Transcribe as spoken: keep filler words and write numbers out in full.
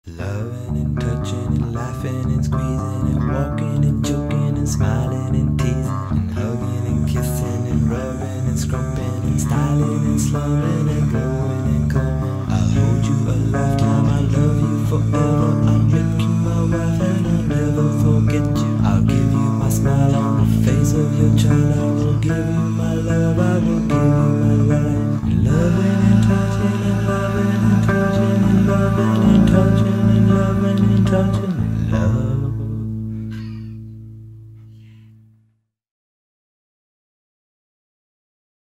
Loving and touching and laughing and squeezing and walking and joking and smiling and teasing and hugging and kissing and rubbing and scrumping and styling and slumming and glowing and coming. I'll hold you a lifetime, I'll love you forever, I'll make you my wife and I'll never forget you. I'll give you my smile on the face of your child.